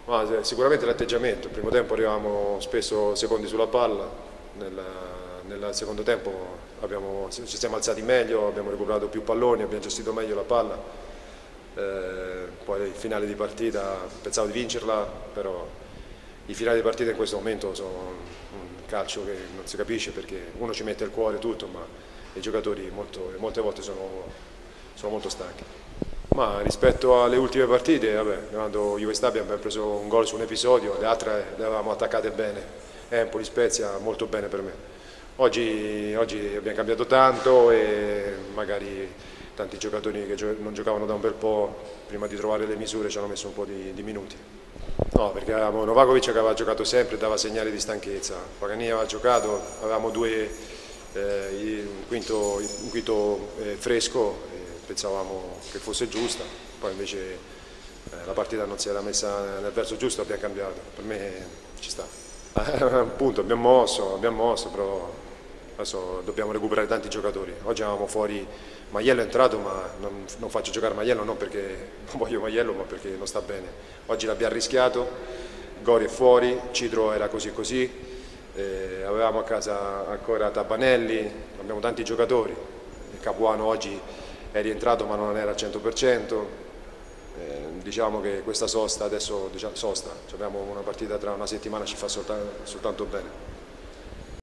Sicuramente l'atteggiamento. Il primo tempo arrivavamo spesso secondi sulla palla, nel secondo tempo ci siamo alzati meglio, abbiamo recuperato più palloni, abbiamo gestito meglio la palla. Poi il finale di partita pensavo di vincerla, però i finali di partita in questo momento sono un calcio che non si capisce, perché uno ci mette il cuore e tutto, ma i giocatori molte volte sono molto stanchi. Ma rispetto alle ultime partite, quando Juve Stabia abbiamo preso un gol su un episodio, le altre le avevamo attaccate bene. Empoli, Spezia molto bene per me. Oggi abbiamo cambiato tanto e magari tanti giocatori che non giocavano da un bel po', prima di trovare le misure, ci hanno messo un po' di minuti. No, perché avevamo Novakovic che aveva giocato sempre, dava segnali di stanchezza. Pagani aveva giocato, avevamo un quinto fresco, pensavamo che fosse giusta, poi invece la partita non si era messa nel verso giusto, abbiamo cambiato. Per me ci sta. Appunto, abbiamo mosso, però adesso dobbiamo recuperare tanti giocatori. Oggi avevamo fuori Maiello, è entrato, ma non faccio giocare Maiello non perché non voglio Maiello, ma perché non sta bene. Oggi l'abbiamo rischiato, Gori è fuori, Cidro era così così, avevamo a casa ancora Tabanelli, abbiamo tanti giocatori. Il Capuano oggi è rientrato ma non era al 100%. Diciamo che questa sosta adesso, abbiamo una partita tra una settimana, ci fa soltanto bene.